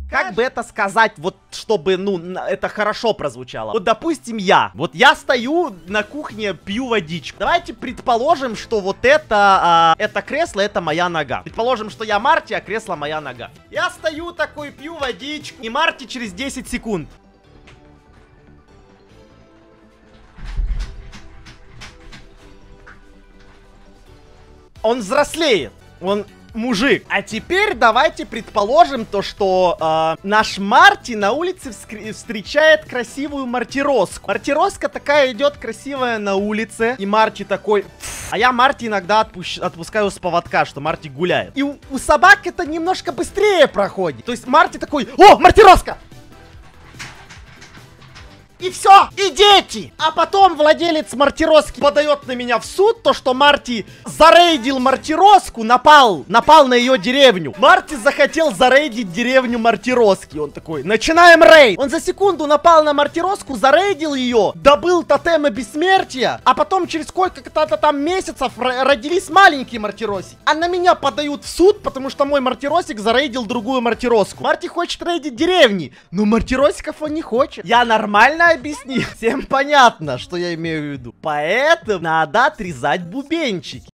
Как бы это сказать, вот чтобы, ну, это хорошо прозвучало. Вот, допустим, я стою на кухне, пью водичку. Давайте предположим, что вот это кресло, это моя нога. Предположим, что я Марти, а кресло моя нога. Я стою такой, пью водичку, и Марти через 10 секунд. Он взрослеет, он мужик. А теперь давайте предположим то, что наш Марти на улице встречает красивую мартироску. Мартироска такая идет красивая на улице, и Марти такой... А я Марти иногда отпускаю с поводка, что Марти гуляет. И у собак это немножко быстрее проходит. То есть Марти такой: о, мартироска! И все, и дети! А потом владелец мартироски подает на меня в суд то, что Марти зарейдил мартироску, напал на ее деревню. Марти захотел зарейдить деревню мартироски. Он такой: начинаем рейд. Он за секунду напал на мартироску, зарейдил ее, добыл тотемы бессмертия, а потом через сколько-то там месяцев родились маленькие мартироси. А на меня подают в суд, потому что мой мартиросик зарейдил другую мартироску. Марти хочет рейдить деревни, но мартиросиков он не хочет. Я нормально объяснил. Всем понятно, что я имею в виду. Поэтому надо отрезать бубенчики.